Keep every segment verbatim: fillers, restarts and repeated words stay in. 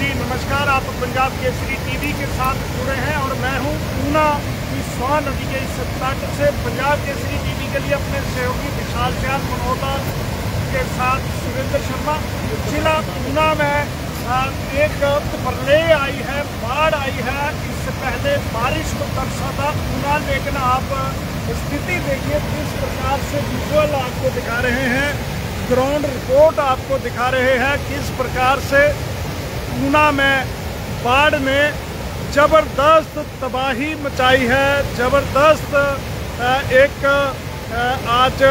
जी नमस्कार, आप पंजाब केसरी टीवी के साथ जुड़े हैं और मैं हूं ऊना की स्वान नदी के इस तट से पंजाब केसरी टीवी के लिए अपने सहयोगी विशाल चैन मनोहर के साथ सुरेंद्र शर्मा। जिला ऊना में एक प्रलय आई है, बाढ़ आई है। इससे पहले बारिश को तरसा था ऊना, लेकिन आप स्थिति देखिए किस प्रकार से विजुअल आपको दिखा रहे हैं, ग्राउंड रिपोर्ट आपको दिखा रहे हैं किस प्रकार से ऊना में बाढ़ ने ज़बरदस्त तबाही मचाई है। ज़बरदस्त एक आज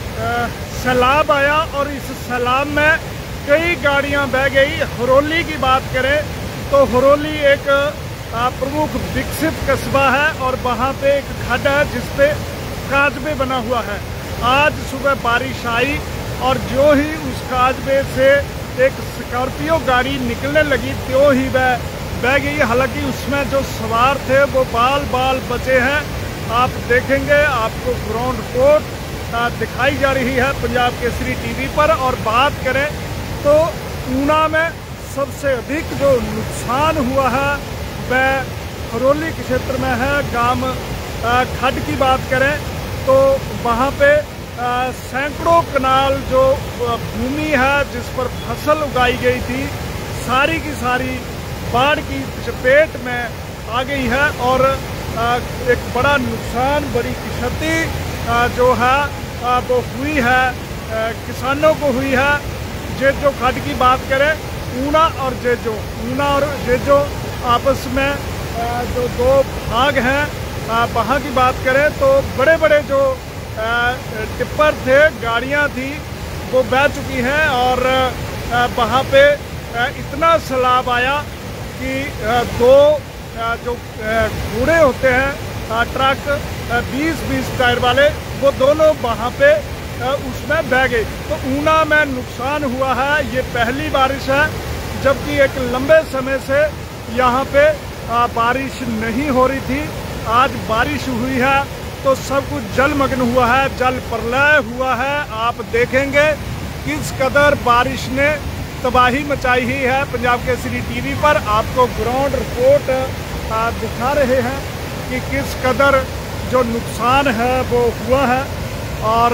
सैलाब आया और इस सैलाब में कई गाड़ियां बह गई। हरोली की बात करें तो हरोली एक प्रमुख विकसित कस्बा है और वहाँ पे एक खड्डा है जिस पे काजबे बना हुआ है। आज सुबह बारिश आई और जो ही उस काजबे से एक स्कॉर्पियो गाड़ी निकलने लगी त्यों ही वह बह गई। हालांकि उसमें जो सवार थे वो बाल बाल बचे हैं। आप देखेंगे, आपको ग्राउंड रिपोर्ट दिखाई जा रही है पंजाब केसरी टीवी पर। और बात करें तो ऊना में सबसे अधिक जो नुकसान हुआ है वह हरोली के क्षेत्र में है। गांव खड्ड की बात करें तो वहाँ पे सैकड़ों कनाल जो भूमि है जिस पर फसल उगाई गई थी, सारी की सारी बाढ़ की चपेट में आ गई है और एक बड़ा नुकसान, बड़ी क्षति जो है वो हुई है, किसानों को हुई है। जेजो खड्ड की बात करें, ऊना और जेजो, ऊना और जेजो आपस में जो दो भाग हैं, वहाँ की बात करें तो बड़े बड़े जो टिप्पर थे, गाड़ियाँ थी, वो बह चुकी हैं और वहाँ पे इतना सैलाब आया कि दो जो घोड़े होते हैं ट्रक बीस बीस टायर वाले, वो दोनों वहाँ पे उसमें बह गए। तो ऊना में नुकसान हुआ है। ये पहली बारिश है, जबकि एक लंबे समय से यहाँ पे बारिश नहीं हो रही थी। आज बारिश हुई है तो सब कुछ जलमग्न हुआ है, जल प्रलय हुआ है। आप देखेंगे किस कदर बारिश ने तबाही मचाई ही है। पंजाब केसरी टीवी पर आपको ग्राउंड रिपोर्ट दिखा रहे हैं कि किस कदर जो नुकसान है वो हुआ है और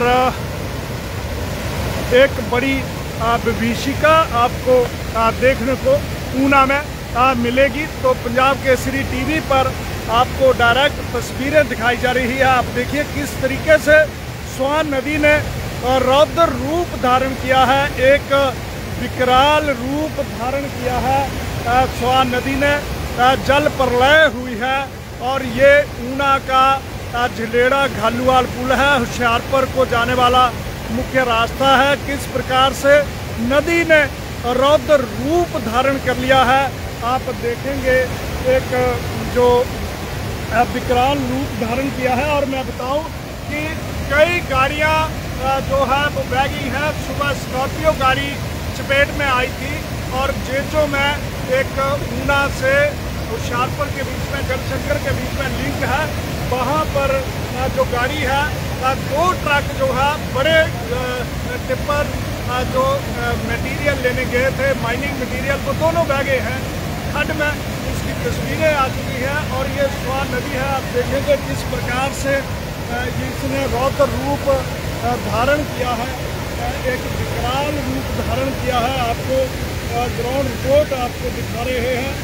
एक बड़ी विभीषिका आपको देखने को ऊना में मिलेगी। तो पंजाब केसरी टीवी पर आपको डायरेक्ट तस्वीरें दिखाई जा रही है। आप देखिए किस तरीके से स्वान नदी ने रौद्र रूप धारण किया है, एक विकराल रूप धारण किया है। स्वान नदी ने जल प्रलय हुई है और ये ऊना का झलेड़ा घालूवाल पुल है, होशियारपुर को जाने वाला मुख्य रास्ता है। किस प्रकार से नदी ने रौद्र रूप धारण कर लिया है आप देखेंगे, एक जो विकराल रूप धारण किया है। और मैं बताऊं कि कई गाड़ियां जो है वो बह गई हैं। सुबह स्कॉर्पियो गाड़ी चपेट में आई थी और जेजो में एक ऊना से होशियारपुर के बीच में, गढ़शंकर के बीच में लिंक है, वहाँ पर जो गाड़ी है, दो ट्रक जो है बड़े टिप्पर जो मटेरियल लेने गए थे, माइनिंग मटेरियल, वो दोनों बह गए हैं खड्ड में। इसकी तस्वीरें आ चुकी हैं और ये स्वान नदी है। आप देखेंगे किस प्रकार से इसने रौद्र रूप धारण किया है, एक विकराल रूप धारण किया है। आपको ग्राउंड रिपोर्ट आपको दिखा रहे हैं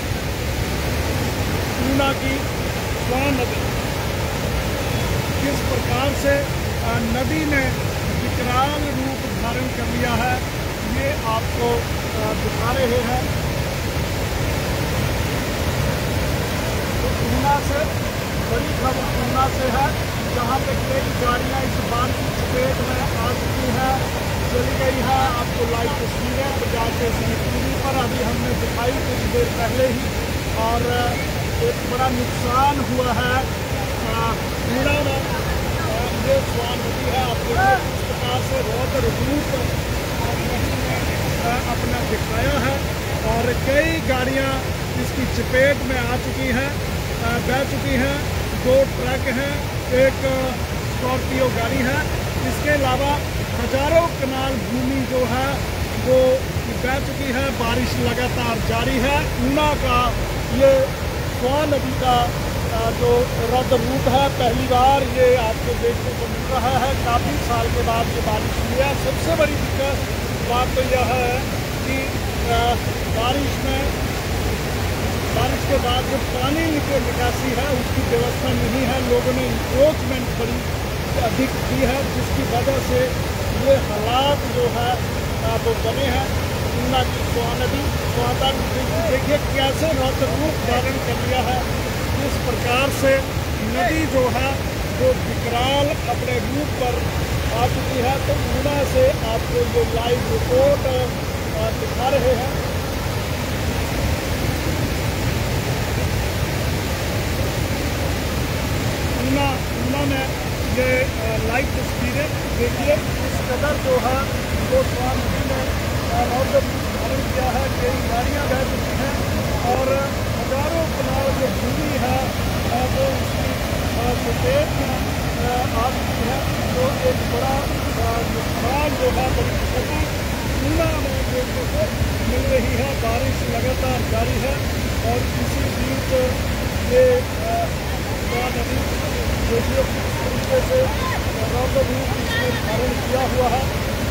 ऊना की स्वान नदी, किस प्रकार से नदी ने विकराल रूप धारण कर लिया है, ये आपको दिखा रहे हैं। ऊना से बड़ी खबर ऊना से है, जहाँ पे कई गाड़ियाँ इस बाढ़ की चपेट में आ चुकी है, चली गई है। आपको लाइव तस्वीरें पंजाब केसरी टीवी पर अभी हमने दिखाई कुछ देर पहले ही। और एक बड़ा नुकसान हुआ है ऊना में। ये स्वान नदी है, आप देखिए किस प्रकार से रौद्र रूप अपना दिखाया है और कई गाड़ियाँ इसकी चपेट में आ चुकी हैं, बह चुकी हैं। दो ट्रक हैं, एक स्कॉर्पियो गाड़ी है। इसके अलावा हजारों कनाल भूमि जो है वो बह चुकी है, बारिश लगातार जारी है। ऊना का ये स्वान नदी का जो रद्द रूट है, पहली बार ये आपको देखने को मिल रहा है। काफ़ी साल के बाद ये बारिश हुई है। सबसे बड़ी दिक्कत बात तो यह है कि बारिश में बारिश के बाद जो पानी की निकासी है उसकी व्यवस्था नहीं है। लोगों ने इंक्रोचमेंट बड़ी अधिक की है, जिसकी वजह से ये हालात जो है वो बने हैं। ऊना की स्वान नदी स्वान देखिए कैसे रौद्र रूप धारण कर लिया है। इस प्रकार से नदी जो है वो विकराल अपने रूप पर आ चुकी है। तो ऊना से आपको ये लाइव रिपोर्ट दिखा रहे हैं। ऊना ऊना में ये लाइव तस्वीरें देखिए, इस कदर जो है वो स्वान नदी में रौद्र रूप धारण किया है। कई गाड़ियाँ बह चुकी हैं और हजारों कनाल जो भूमि है वो उसकी चपेट में आ चुकी है। तो एक बड़ा नुकसान जो है, बड़ी क्षति ऊना में देखने को मिल रही है। बारिश लगातार जारी है और इसी बीच ये स्वान नदी देखिए किस तरीके से रौद्र रूप इसने धारण किया हुआ है।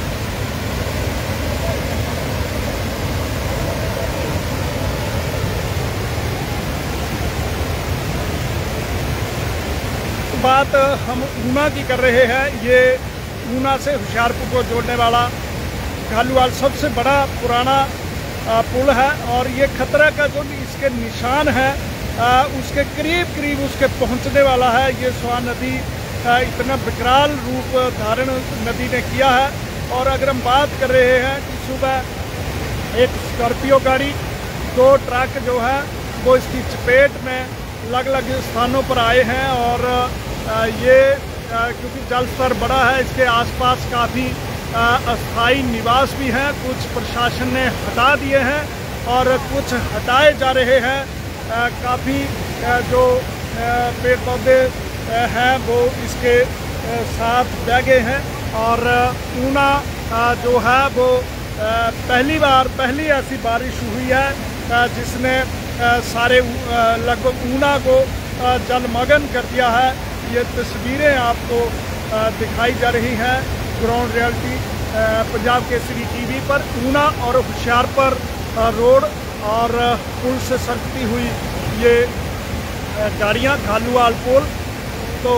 बात हम ऊना की कर रहे हैं। ये ऊना से होशियारपुर को जोड़ने वाला घालूवाल सबसे बड़ा पुराना पुल है और ये खतरा का जो इसके निशान है उसके करीब करीब उसके पहुंचने वाला है। ये स्वान नदी इतना विकराल रूप धारण नदी ने किया है। और अगर हम बात कर रहे हैं कि सुबह एक स्कॉर्पियो गाड़ी, दो ट्रक जो है वो इसकी चपेट में अलग अलग स्थानों पर आए हैं और ये क्योंकि जल स्तर बड़ा है, इसके आसपास काफ़ी अस्थायी निवास भी हैं। कुछ प्रशासन ने हटा दिए हैं और कुछ हटाए जा रहे हैं। काफ़ी जो पेड़ पौधे हैं वो इसके साथ बह गए हैं। और ऊना जो है वो पहली बार पहली ऐसी बारिश हुई है जिसने सारे लगभग ऊना को जलमग्न कर दिया है। ये तस्वीरें आपको दिखाई जा रही हैं ground reality Punjab Kesari TV पर। ऊना और होशियारपुर रोड और पुल से सरकती हुई ये गाड़ियाँ, घालूवाल पुल। तो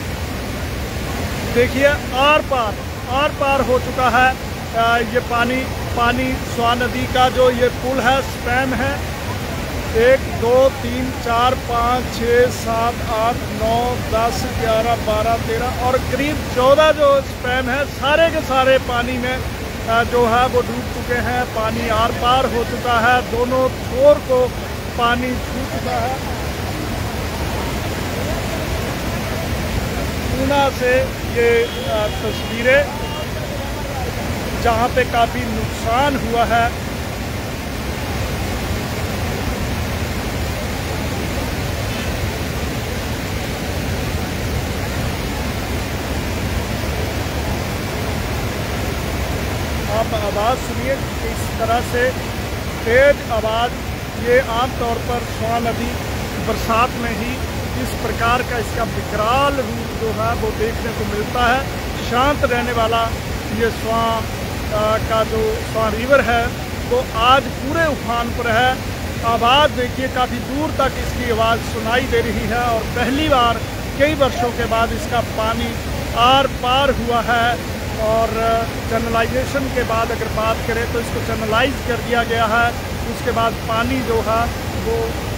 देखिए आर पार आर पार हो चुका है ये पानी पानी स्वान नदी का जो ये पुल है, स्पैन है एक दो तीन चार पाँच छः सात आठ नौ दस ग्यारह बारह तेरह और करीब चौदह जो स्पैन है, सारे के सारे पानी में जो है वो डूब चुके हैं। पानी आर पार हो चुका है, दोनों छोर को पानी छू चुका है। ऊना से ये तस्वीरें जहाँ पे काफ़ी नुकसान हुआ है। आप आवाज़ सुनिए इस तरह से तेज आवाज़। ये आमतौर पर स्वान नदी बरसात में ही इस प्रकार का इसका विकराल रूप जो है वो देखने को मिलता है। शांत रहने वाला ये स्वान का जो स्वान रिवर है वो आज पूरे उफान पर है। आवाज़ देखिए काफ़ी दूर तक इसकी आवाज़ सुनाई दे रही है और पहली बार कई वर्षों के बाद इसका पानी आर पार हुआ है। और चैनलाइजेशन के बाद अगर बात करें तो इसको चैनलाइज कर दिया गया है। उसके बाद पानी जो है वो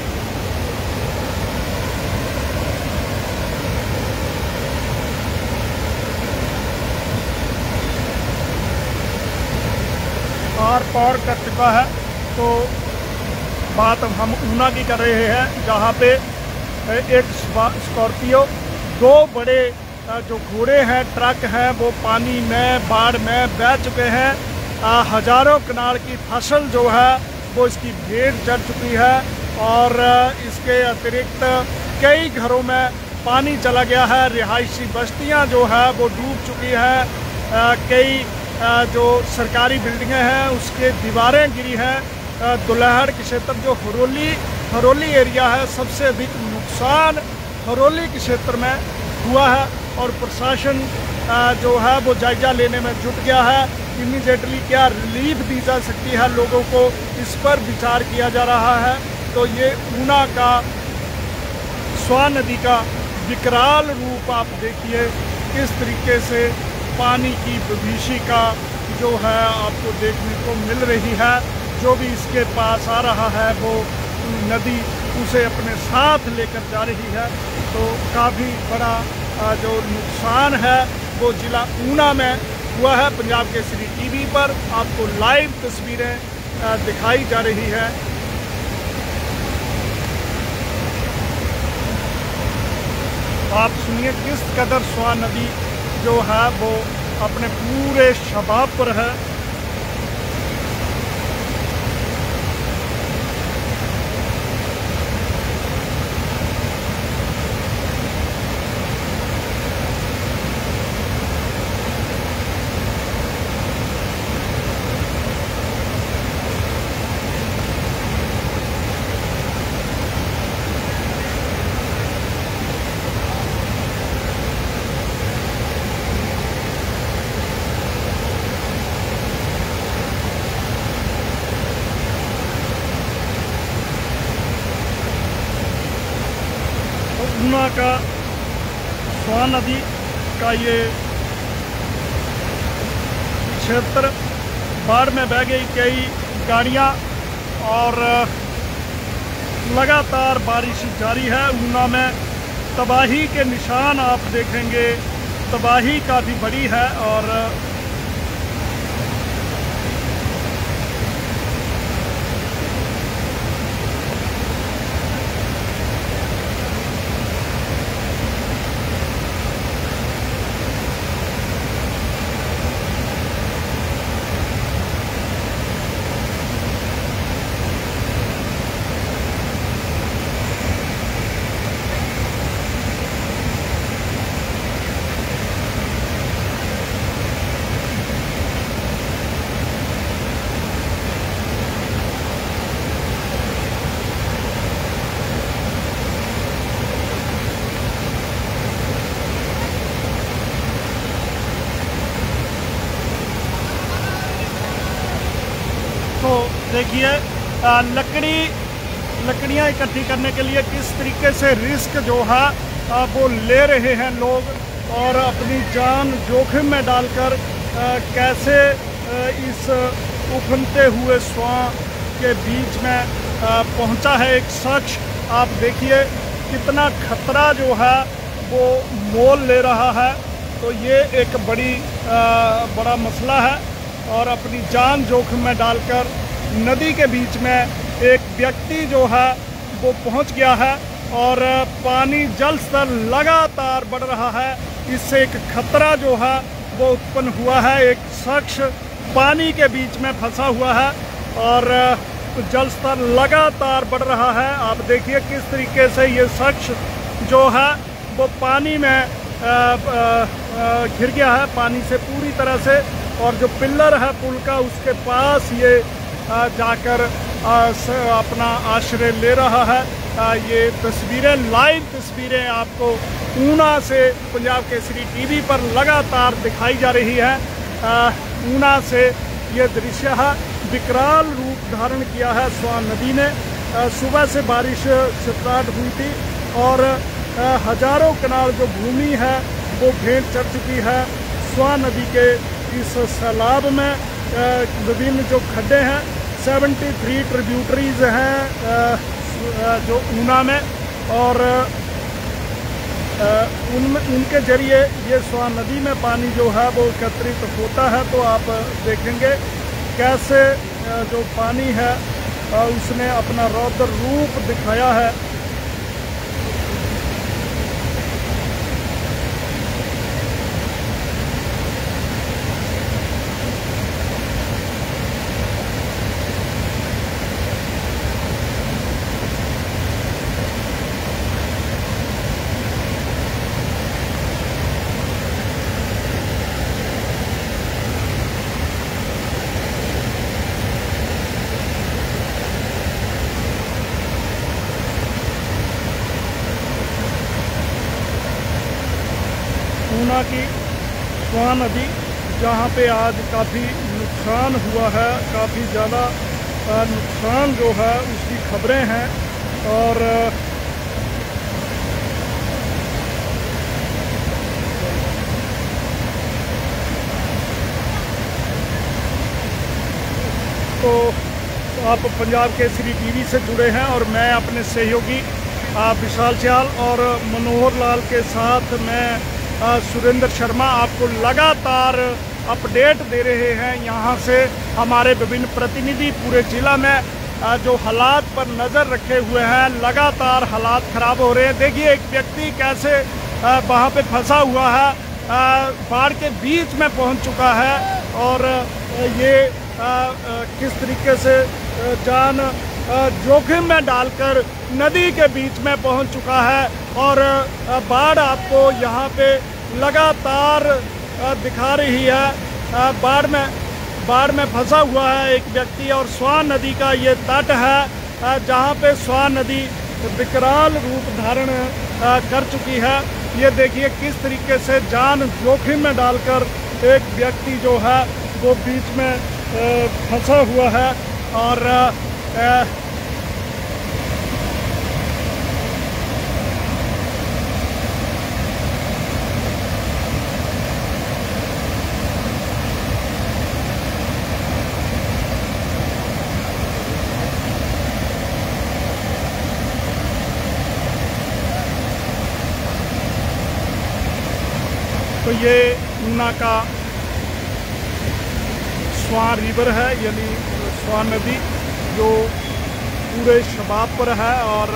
आर पार कर चुका है। तो बात हम ऊना की कर रहे हैं जहाँ पे एक स्कॉर्पियो, दो बड़े जो घोड़े हैं, ट्रक हैं, वो पानी में बाढ़ में बह चुके हैं। आ, हजारों कनाल की फसल जो है वो इसकी भेड़ चढ़ चुकी है और इसके अतिरिक्त कई घरों में पानी चला गया है। रिहायशी बस्तियां जो है वो डूब चुकी हैं। कई जो सरकारी बिल्डिंगें हैं उसके दीवारें गिरी हैं। दुल्हड़ के क्षेत्र जो हरोली हरोली एरिया है, सबसे अधिक नुकसान हरोली के क्षेत्र में हुआ है और प्रशासन जो है वो जायजा लेने में जुट गया है। इमीडिएटली क्या रिलीफ दी जा सकती है लोगों को, इस पर विचार किया जा रहा है। तो ये ऊना का स्वां नदी का विकराल रूप आप देखिए, किस तरीके से पानी की विभीषिका जो है आपको देखने को मिल रही है। जो भी इसके पास आ रहा है वो नदी उसे अपने साथ लेकर जा रही है। तो काफ़ी बड़ा जो नुकसान है वो जिला ऊना में हुआ है। पंजाब केसरी टीवी पर आपको लाइव तस्वीरें दिखाई जा रही है। आप सुनिए किस कदर स्वां नदी जो है वो अपने पूरे शबाब पर है। ऊना का स्वां नदी का ये क्षेत्र बाढ़ में बह गई कई गाड़ियाँ और लगातार बारिश जारी है। ऊना में तबाही के निशान आप देखेंगे, तबाही काफ़ी बड़ी है। और देखिए लकड़ी लकड़ियाँ इकट्ठी करने के लिए किस तरीके से रिस्क जो है वो ले रहे हैं लोग और अपनी जान जोखिम में डालकर कैसे इस उफनते हुए स्वां के बीच में पहुंचा है एक शख्स। आप देखिए कितना खतरा जो है वो मोल ले रहा है। तो ये एक बड़ी बड़ा मसला है और अपनी जान जोखिम में डालकर नदी के बीच में एक व्यक्ति जो है वो पहुंच गया है और पानी जल स्तर लगातार बढ़ रहा है। इससे एक खतरा जो है वो उत्पन्न हुआ है। एक शख्स पानी के बीच में फंसा हुआ है और जल स्तर लगातार बढ़ रहा है। आप देखिए किस तरीके से ये शख्स जो है वो पानी में घिर गया है, पानी से पूरी तरह से। और जो पिलर है पुल का उसके पास ये जाकर अपना आश्रय ले रहा है। ये तस्वीरें, लाइव तस्वीरें आपको ऊना से पंजाब केसरी टीवी पर लगातार दिखाई जा रही है। ऊना से ये दृश्य है, विकराल रूप धारण किया है स्वां नदी ने। सुबह से बारिश स्टार्ट हुई थी और हजारों कनाल जो भूमि है वो भेंट चढ़ चुकी है। स्वां नदी के इस सैलाब में विभिन्न जो खड्डे हैं, तिहत्तर ट्रिब्यूटरीज हैं जो ऊना में, और उन उनके जरिए ये स्वां नदी में पानी जो है वो एकत्रित होता है। तो आप देखेंगे कैसे जो पानी है उसने अपना रौद्र रूप दिखाया है। ऊना की स्वान नदी, जहाँ पे आज काफ़ी नुकसान हुआ है, काफ़ी ज़्यादा नुकसान जो है उसकी खबरें हैं। और तो आप पंजाब केसरी टीवी से जुड़े हैं और मैं अपने सहयोगी विशाल चाल और मनोहर लाल के साथ मैं सुरेंद्र शर्मा आपको लगातार अपडेट दे रहे हैं। यहाँ से हमारे विभिन्न प्रतिनिधि पूरे ज़िला में जो हालात पर नज़र रखे हुए हैं, लगातार हालात ख़राब हो रहे हैं। देखिए एक व्यक्ति कैसे वहाँ पे फंसा हुआ है, बाढ़ के बीच में पहुँच चुका है और ये आ, आ, किस तरीके से जान जोखिम में डालकर नदी के बीच में पहुंच चुका है। और बाढ़ आपको यहाँ पे लगातार दिखा रही है। बाढ़ में बाढ़ में फंसा हुआ है एक व्यक्ति और स्वान नदी का ये तट है, जहाँ पे स्वान नदी विकराल रूप धारण कर चुकी है। ये देखिए किस तरीके से जान जोखिम में डालकर एक व्यक्ति जो है वो बीच में फंसा हुआ है। और आ, तो ये ऊना का स्वान रिवर है, यानी स्वान नदी जो पूरे शबाब पर है। और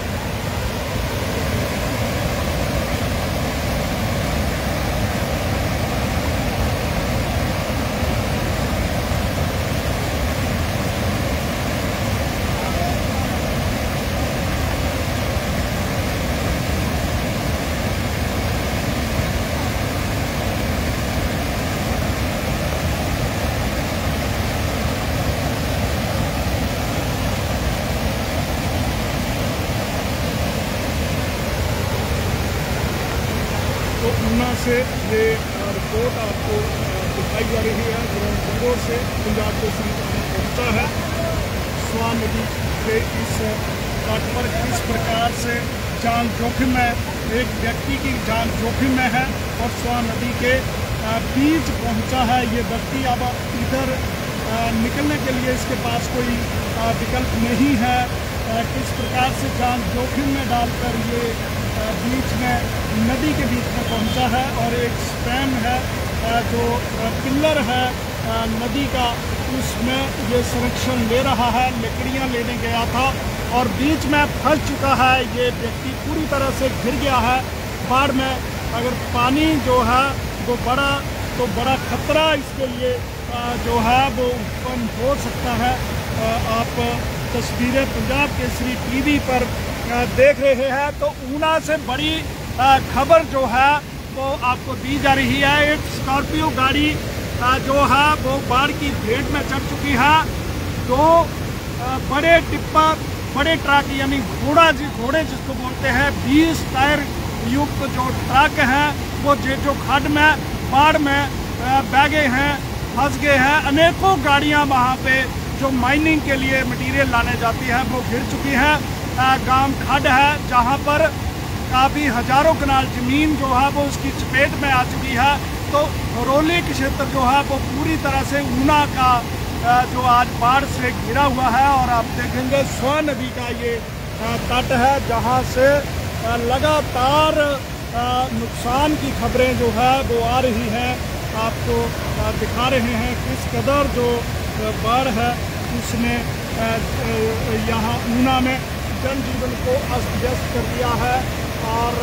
तो ऊना से ये रिपोर्ट आपको दिखाई जा रही है। ग्राउंड जीरो से पंजाब केसरी पहुँचा है। स्वान नदी के इस तट पर किस प्रकार से जान जोखिम में, एक व्यक्ति की जान जोखिम में है और स्वान नदी के बीच पहुँचा है ये व्यक्ति। अब इधर निकलने के लिए इसके पास कोई विकल्प नहीं है। किस प्रकार से जान जोखिम में डालकर ये बीच में नदी के बीच में पहुंचा है। और एक स्पैन है जो पिलर है नदी का, उसमें ये संरक्षण ले रहा है। लकड़ियां लेने गया था और बीच में फंस चुका है ये व्यक्ति, पूरी तरह से घिर गया है। बाढ़ में अगर पानी जो है वो बढ़ा तो बड़ा खतरा इसके लिए जो है वो उत्पन्न हो सकता है। आप तस्वीरें पंजाब केसरी टीवी पर देख रहे हैं। तो ऊना से बड़ी खबर जो है वो आपको दी जा रही है। एक स्कॉर्पियो गाड़ी जो है वो बाढ़ की भेंट में चढ़ चुकी है। दो बड़े टिप्पर, बड़े ट्रक यानी घोड़ा जी घोड़े जिसको बोलते हैं, बीस टायर युक्त जो ट्रक हैं वो जो खड्ड में बाढ़ में बह गए हैं, फंस गए हैं। अनेकों गाड़ियां वहां पे जो माइनिंग के लिए मटेरियल लाने जाती है वो घिर चुकी है। गांव खड्ड है जहां पर काफ़ी हजारों कनाल ज़मीन जो है वो उसकी चपेट में आ चुकी है। तो हरोली क्षेत्र जो है वो पूरी तरह से ऊना का जो आज बाढ़ से घिरा हुआ है। और आप देखेंगे स्वान नदी का ये तट है जहां से लगातार नुकसान की खबरें जो है वो आ रही हैं। आपको दिखा रहे हैं किस कदर जो बाढ़ है उसने यहाँ ऊना में जनजीवन को अस्त व्यस्त कर दिया है। और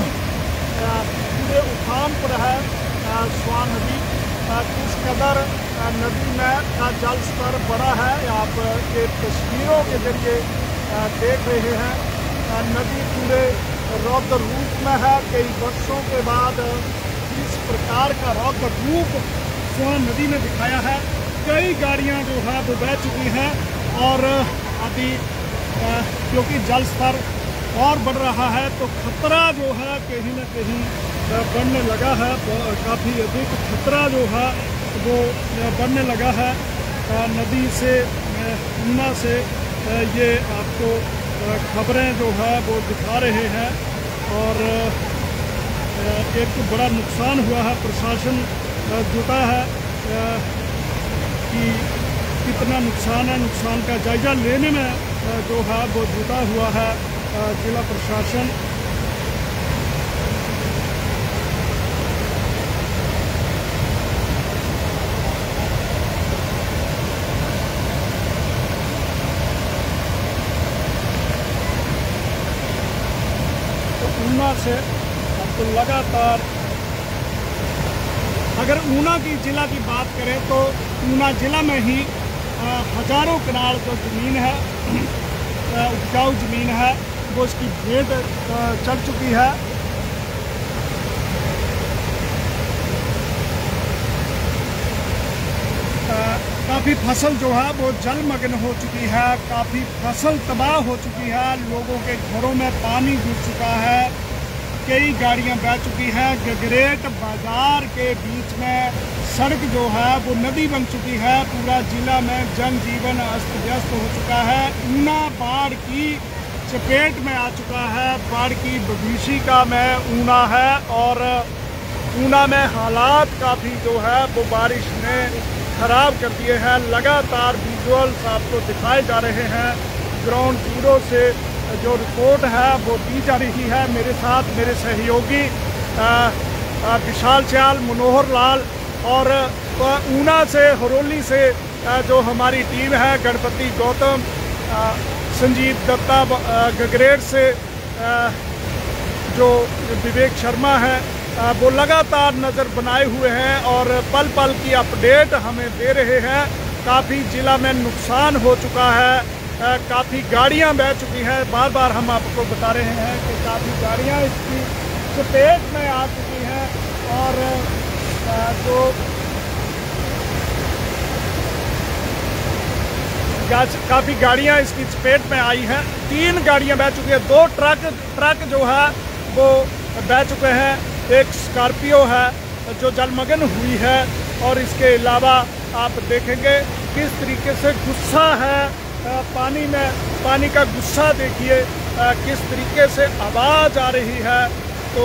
पूरे उफान पर है स्वान नदी। किस कदर नदी में का जल स्तर बढ़ा है आप ये तस्वीरों के जरिए देख रहे हैं। नदी पूरे रौद्र रूप में है। कई वर्षों के बाद इस प्रकार का रौद्र रूप स्वान नदी ने दिखाया है। कई गाड़ियां जो है वो बह चुकी हैं और अभी क्योंकि जल स्तर और बढ़ रहा है तो खतरा जो है कहीं ना कहीं बढ़ने लगा है, काफ़ी अधिक खतरा जो है वो बढ़ने लगा है। नदी से, ऊना से ये आपको खबरें जो है वो दिखा रहे हैं और एक बड़ा नुकसान हुआ है। प्रशासन जुटा है कि कितना नुकसान है, नुकसान का जायजा लेने में जो है वो जुटा हुआ है जिला प्रशासन। ऊना से आपको लगातार, अगर ऊना की ज़िला की बात करें तो ऊना ज़िला में ही हज़ारों कनाल जो ज़मीन है, उपजाऊ ज़मीन है, वो इसकी भेंट चढ़ चुकी है। काफ़ी फसल जो है वो जलमग्न हो चुकी है, काफ़ी फसल तबाह हो चुकी है, लोगों के घरों में पानी घुस चुका है, कई गाड़ियां बह चुकी हैं। गगरेट बाजार के बीच में सड़क जो है वो नदी बन चुकी है। पूरा जिला में जनजीवन अस्त व्यस्त हो चुका है। ऊना बाढ़ की चपेट में आ चुका है। बाढ़ की भविष्यिका में ऊना है और ऊना में हालात काफ़ी जो है वो बारिश ने ख़राब कर दिए हैं। लगातार विजुअल्स आपको दिखाए जा रहे हैं। ग्राउंड जीरो से जो रिपोर्ट है वो दी जा रही है। मेरे साथ मेरे सहयोगी विशाल चाल, मनोहर लाल और ऊना से, हरोली से जो हमारी टीम है, गणपति गौतम, संजीव दत्ता, गगरेट से जो विवेक शर्मा है, वो लगातार नज़र बनाए हुए हैं और पल पल की अपडेट हमें दे रहे हैं। काफ़ी ज़िला में नुकसान हो चुका है, काफ़ी गाड़ियां बह चुकी हैं। बार बार हम आपको बता रहे हैं कि काफ़ी गाड़ियां इसकी चपेट में आ चुकी हैं और जो काफ़ी गाड़ियां इसकी चपेट में आई हैं। तीन गाड़ियां बह चुकी हैं, दो ट्रक ट्रक जो है वो बह चुके हैं, एक स्कॉर्पियो है जो जलमग्न हुई है और इसके अलावा आप देखेंगे किस तरीके से गुस्सा है पानी में, पानी का गुस्सा देखिए किस तरीके से आवाज़ आ रही है। तो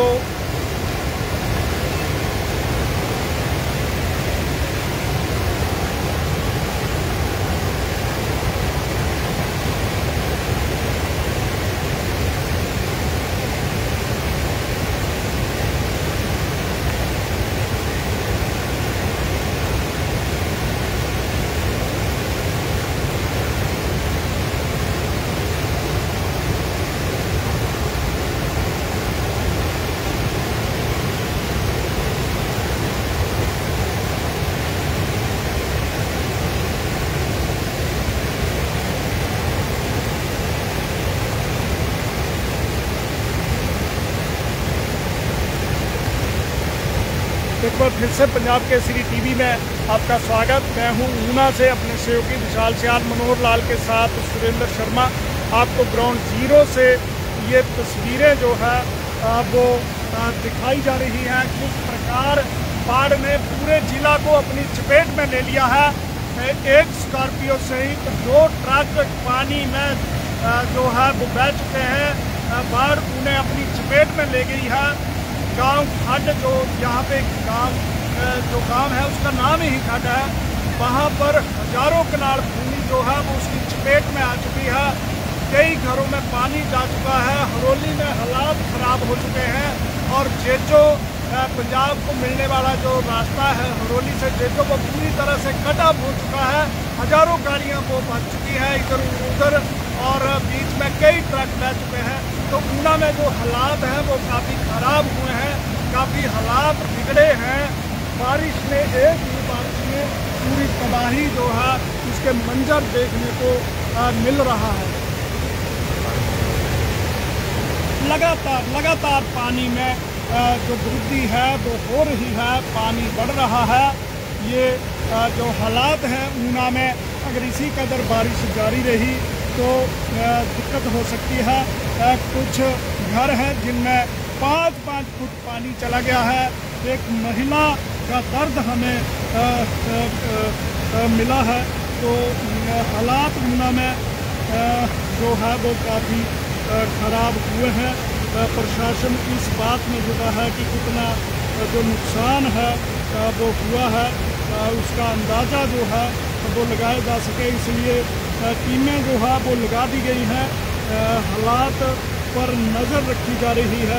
एक बार फिर से पंजाब केसरी टीवी में आपका स्वागत। मैं हूं ऊना से अपने सहयोगी विशाल सियाल, मनोहर लाल के साथ सुरेंद्र शर्मा। आपको ग्राउंड जीरो से ये तस्वीरें जो है वो दिखाई जा रही हैं, किस प्रकार बाढ़ ने पूरे जिला को अपनी चपेट में ले लिया है। एक स्कॉर्पियो सहित दो ट्रक पानी में जो है वो बह चुके हैं। बाढ़ उन्हें अपनी चपेट में ले गई है। गांव खड्ड, जो यहाँ पे गांव जो गांव है उसका नाम ही खड्ड है, वहाँ पर हजारों कनाल भूमि जो है वो उसकी चपेट में आ चुकी है। कई घरों में पानी जा चुका है। हरोली में हालात ख़राब हो चुके हैं और जेजो पंजाब को मिलने वाला जो रास्ता है हरोली से जेजो को पूरी तरह से कट ऑफ हो चुका है। हजारों गाड़ियाँ वो बच चुकी है इधर उधर और बीच में कई ट्रक बह चुके हैं। तो ऊना में जो हालात हैं वो काफ़ी ख़राब हुए हैं, काफ़ी हालात बिगड़े हैं। बारिश ने, एक ही बारिश में पूरी तबाही जो है उसके मंजर देखने को आ, मिल रहा है। लगातार लगातार पानी में आ, जो वृद्धि है वो हो रही है, पानी बढ़ रहा है। ये आ, जो हालात हैं ऊना में, अगर इसी कदर बारिश जारी रही तो दिक्कत हो सकती है। कुछ घर हैं जिनमें पाँच पाँच फुट पानी चला गया है। एक महिला का दर्द हमें आ, आ, आ, आ, मिला है। तो हालात ऊना में आ, जो है वो काफ़ी ख़राब हुए हैं। प्रशासन इस बात में जुटा है कि कितना जो नुकसान है वो हुआ है उसका अंदाज़ा जो है वो लगाया जा सके, इसलिए टीमें जो है वो लगा दी गई हैं। हालात पर नज़र रखी जा रही है।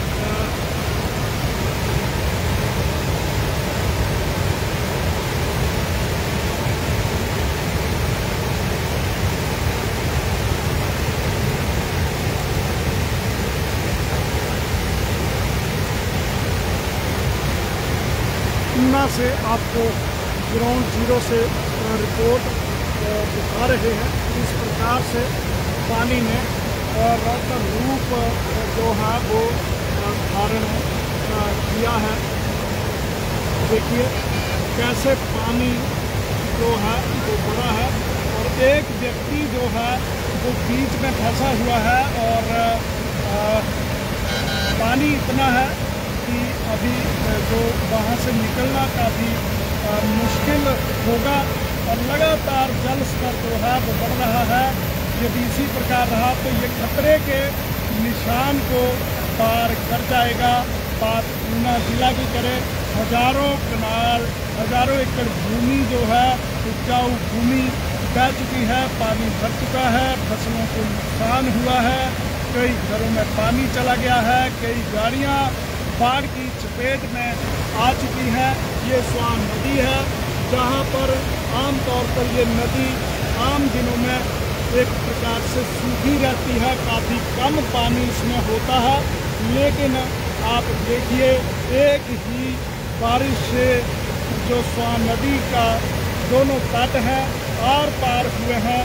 ऊना से आपको ग्राउंड जीरो से रिपोर्ट दिखा रहे हैं। इस प्रकार से पानी ने रौद्र रूप जो है वो धारण किया है। देखिए कैसे पानी जो है वो बड़ा है और एक व्यक्ति जो है वो बीच में फंसा हुआ है और आ, पानी इतना है कि अभी जो वहाँ से निकलना काफ़ी मुश्किल होगा और लगातार जल स्तर जो है वो बढ़ रहा है। यदि इसी प्रकार रहा तो ये खतरे के निशान को पार कर जाएगा। बात ऊना जिला की करें, हजारों कनाल हजारों एकड़ भूमि जो है उपजाऊ भूमि बह चुकी है, पानी भर चुका है, फसलों को नुकसान हुआ है, कई घरों में पानी चला गया है, कई गाड़ियाँ बाढ़ की चपेट में आ चुकी है। ये स्वान नदी है जहाँ पर आमतौर पर ये नदी आम दिनों में एक प्रकार से सूखी रहती है, काफ़ी कम पानी इसमें होता है। लेकिन आप देखिए एक ही बारिश से जो स्वान नदी का दोनों तट हैं आर पार हुए हैं।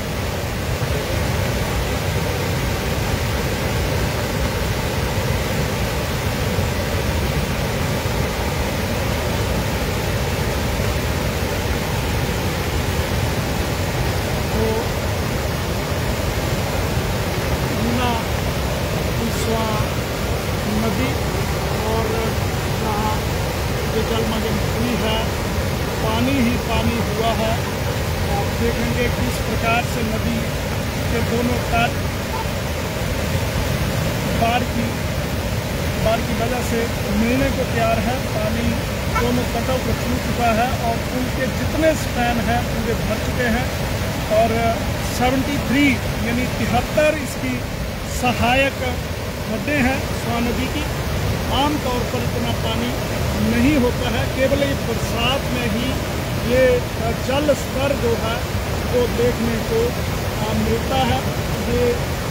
नदी और जहाँ जो जलमग्न हुई है पानी ही पानी हुआ है। आप देखेंगे किस प्रकार से नदी के दोनों तट बाढ़ की बाढ़ की वजह से मिलने को तैयार है। पानी दोनों तटों को छू चुका है और पुल के जितने स्पैन हैं पूरे भर चुके हैं और तिहत्तर यानी तिहत्तर इसकी सहायक नदी हैं स्वान नदी की। आमतौर पर इतना पानी नहीं होता है, केवल एक बरसात में ही ये जल स्तर जो है वो देखने को मिलता है। ये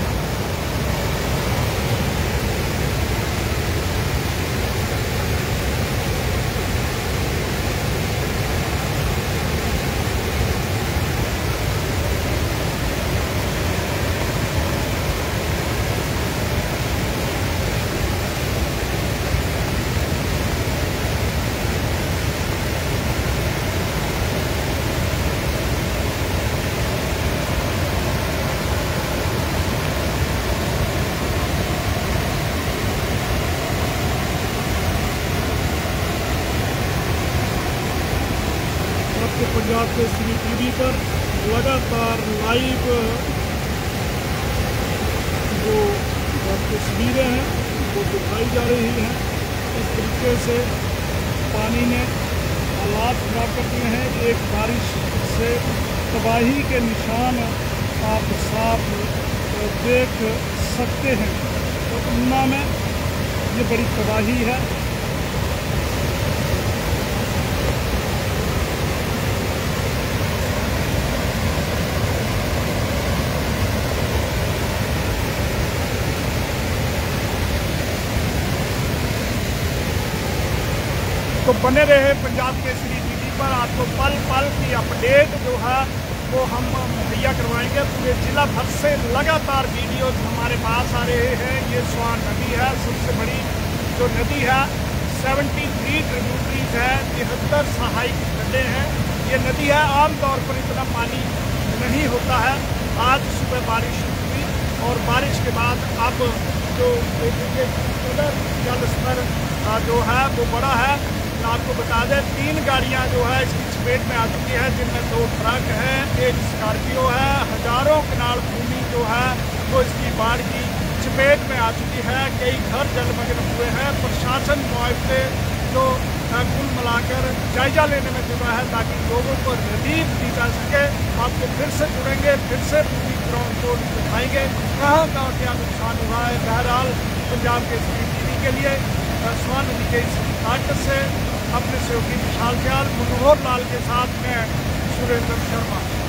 पंजाब केसरी टीवी पर लगातार लाइव जो तस्वीरें हैं वो दिखाई जा रही हैं। इस तरीके से पानी ने हालात खराब कर दिए हैं। एक बारिश से तबाही के निशान आप साफ देख सकते हैं। तो ऊना में ये बड़ी तबाही है। तो बने रहे पंजाब केसरी टीवी पर, आपको पल पल की अपडेट जो है वो हम मुहैया करवाएंगे। पूरे जिला भर से लगातार वीडियोज हमारे पास आ रहे हैं। ये स्वान नदी है, सबसे बड़ी जो नदी है, तिहत्तर ट्रिब्यूटरीज है, तिहत्तर सहायक नदें हैं। ये नदी है, आमतौर पर इतना पानी नहीं होता है। आज सुबह बारिश हुई और बारिश के बाद अब जो देखिए उधर जल स्तर जो है वो बड़ा है। आपको बता दें तीन गाड़ियां जो है इसकी चपेट में आ चुकी है, जिनमें दो ट्रक है, एक स्कॉर्पियो है। हजारों कनाल भूमि जो है वो इसकी बाढ़ की चपेट में आ चुकी है। कई घर जलमग्न हुए हैं। प्रशासन मुआवजे जो कुल मिलाकर जायजा लेने में जुड़ा है ताकि लोगों को रिलीफ दी जा सके। आपको फिर से जुड़ेंगे, फिर से पूरी ग्राउंड को दिखाएंगे कहाँ कहाँ क्या नुकसान हुआ है। बहरहाल पंजाब केसरी टीवी के लिए स्वान नदी के इस तट से अपने सहयोगी विशाल दयाल, मनोहर लाल के साथ में सुरेंद्र शर्मा।